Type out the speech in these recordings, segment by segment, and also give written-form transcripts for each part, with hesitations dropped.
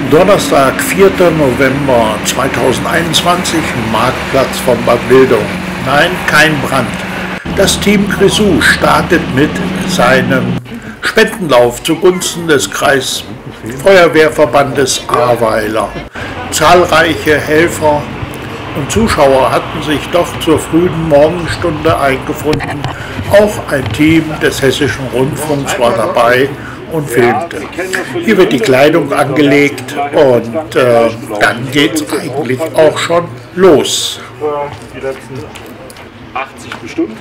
Donnerstag, 4. November 2021, Marktplatz von Bad Wildungen. Nein, kein Brand. Das Team Grisou startet mit seinem Spendenlauf zugunsten des Kreisfeuerwehrverbandes Ahrweiler. Zahlreiche Helfer und Zuschauer hatten sich doch zur frühen Morgenstunde eingefunden. Auch ein Team des Hessischen Rundfunks war dabei und filmte. Hier wird die Kleidung angelegt und dann geht es eigentlich auch schon los. Die letzten 80 bestimmt.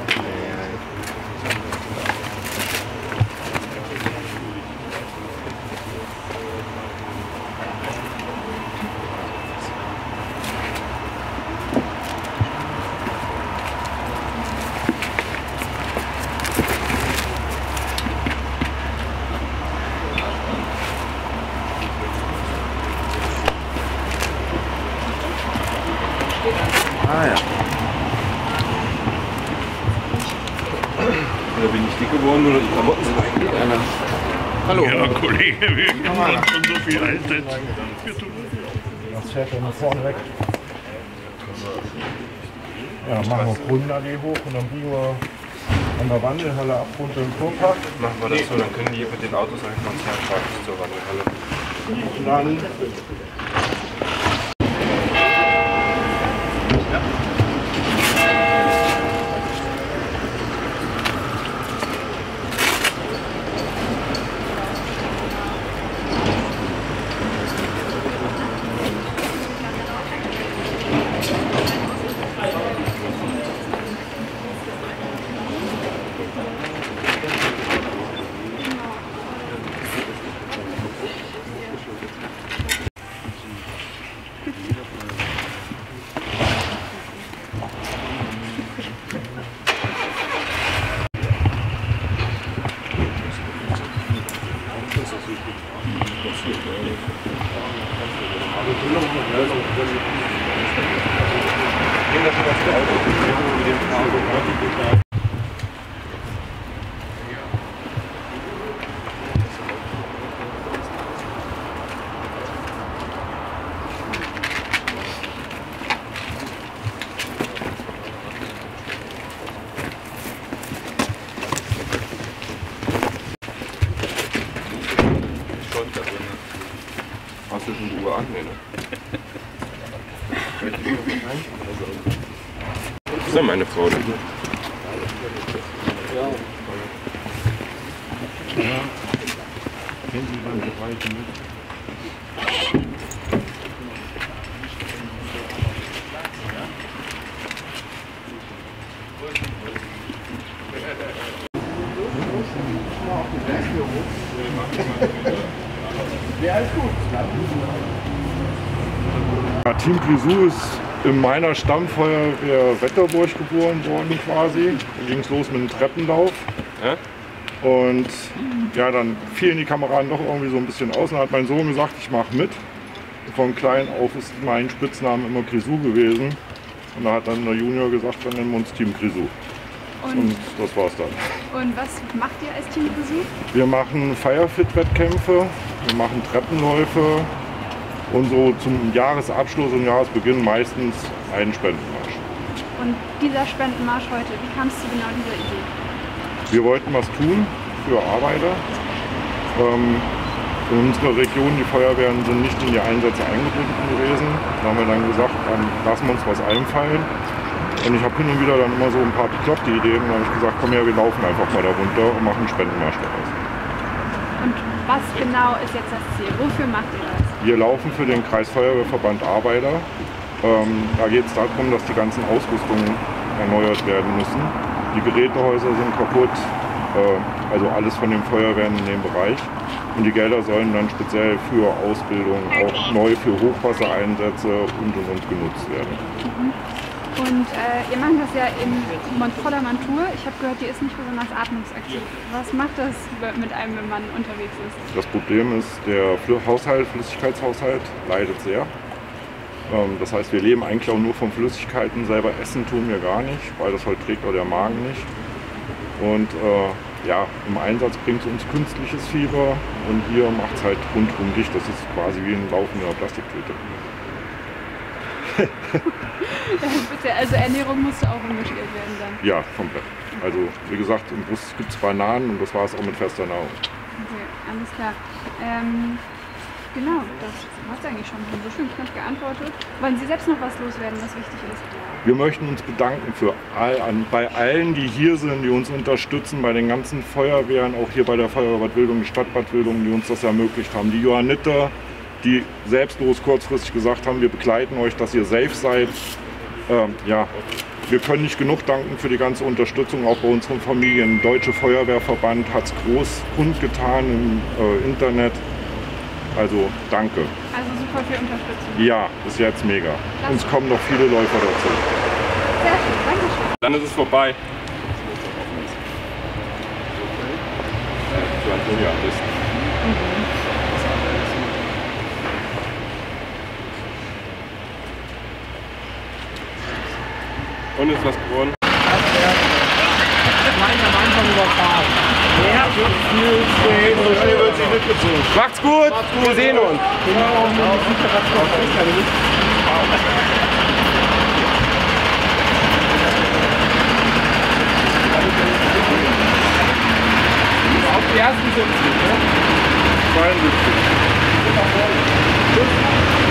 Ah ja. Oder bin ich dick geworden oder die Klamotten sind eigentlich einer. Hallo. Ja, Kollege, wir können schon so viel einsetzen. Das fährt dann nach vorne weg. Ja, machen wir Grundallee hoch und dann biegen wir an der Wandelhalle ab runter im Kurpark. Machen wir das so, dann können die mit den Autos einfach ans herfahren zur Wandelhalle. Und dann Hast du schon die Uhr an? Nee, ne? Das ist ja meine Frau. Ne? kennen Sie beim Bereich mit. Ja, Team Grisou ist in meiner Stammfeuerwehr Wetterburg geboren worden quasi. Da ging es los mit dem Treppenlauf. Ja? Und ja, dann fielen die Kameraden doch irgendwie so ein bisschen aus. Und hat mein Sohn gesagt, ich mache mit. Von klein auf ist mein Spitzname immer Grisou gewesen. Und da hat dann der Junior gesagt, dann nennen wir uns Team Grisou. Und das war's dann. Und was macht ihr als Team Grisou? Wir machen Firefit-Wettkämpfe, wir machen Treppenläufe und so zum Jahresabschluss und Jahresbeginn meistens einen Spendenmarsch. Und dieser Spendenmarsch heute, wie kamst du genau dieser Idee? Wir wollten was tun für Arbeiter. In unserer Region, die Feuerwehren sind nicht in die Einsätze eingebunden gewesen. Da haben wir dann gesagt, dann lassen wir uns was einfallen. Und ich habe hin und wieder dann immer so ein paar bekloppte Ideen. Und dann habe ich gesagt, komm her, wir laufen einfach mal da runter und machen einen Spendenmarsch daraus. Und was genau ist jetzt das Ziel? Wofür macht ihr das? Wir laufen für den Kreisfeuerwehrverband Ahrweiler. Da geht es darum, dass die ganzen Ausrüstungen erneuert werden müssen. Die Gerätehäuser sind kaputt, also alles von den Feuerwehren in dem Bereich. Und die Gelder sollen dann speziell für Ausbildung, auch neu für Hochwassereinsätze und genutzt werden. Und ihr macht das ja in voller Montur. Ich habe gehört, die ist nicht besonders atmungsaktiv. Was macht das mit einem, wenn man unterwegs ist? Das Problem ist, der Flüssigkeitshaushalt leidet sehr. Das heißt, wir leben eigentlich auch nur von Flüssigkeiten. Selber essen tun wir gar nicht, weil das verträgt auch der Magen nicht. Und ja, im Einsatz bringt es uns künstliches Fieber und hier macht es halt rundherum dicht. Das ist quasi wie ein Laufen in einer Plastiktüte. Also Ernährung musste auch umgestellt werden dann? Ja, komplett. Also wie gesagt, im Bus gibt es Bananen und das war es auch mit fester Nahrung. Okay, alles klar. Genau, das hat es eigentlich schon so schön knapp geantwortet. Wollen Sie selbst noch was loswerden, was wichtig ist? Wir möchten uns bedanken bei allen, die hier sind, die uns unterstützen, bei den ganzen Feuerwehren, auch hier bei der Feuerwehr Bad Wildungen, die Stadt Bad Wildungen, die uns das ermöglicht haben. Die Johanniter, die selbstlos kurzfristig gesagt haben, wir begleiten euch, dass ihr safe seid. Ja, wir können nicht genug danken für die ganze Unterstützung, auch bei unseren Familien. Der Deutsche Feuerwehrverband hat es groß kundgetan im Internet. Also danke. Also super viel Unterstützung. Ja, ist jetzt mega. Klasse. Uns kommen noch viele Läufer dazu. Sehr schön, danke schön. Dann ist es vorbei. Für Antonia am besten. Und ist was geworden? Macht's gut! Wir sehen uns! Auf die ersten 70, ne? 72.